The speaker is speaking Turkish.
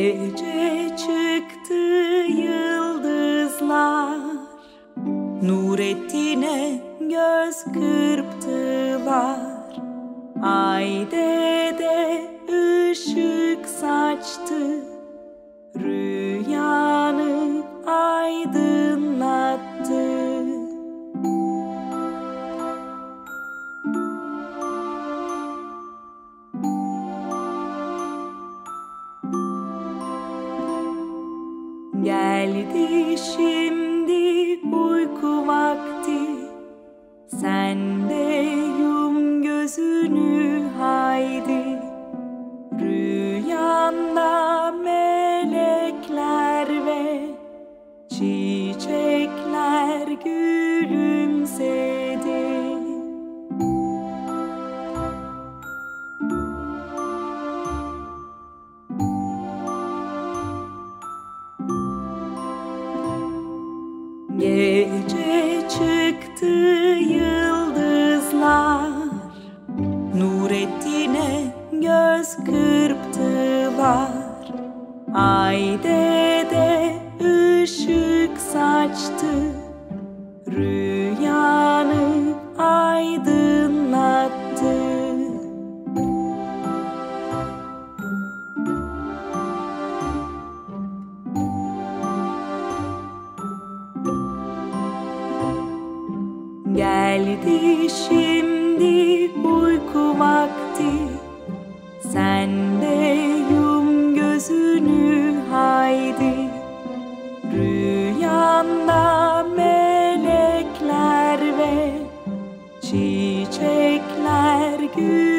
Gece çıktı yıldızlar, Nurettin'e göz kırptılar. Ay dede ışık saçtı, rüyanı aydınlattı. Geldi şimdi uyku vakti, sen de yum gözünü haydi. Rüyanda melekler ve çiçekler gülümsedi. Gece çıktı yıldızlar, Nurettin'e göz kırptılar. Ay dede ışık saçtı, rüyanı aydınlattı. Geldi şimdi uyku vakti, sen de yum gözünü haydi. Rüyanda melekler ve çiçekler gül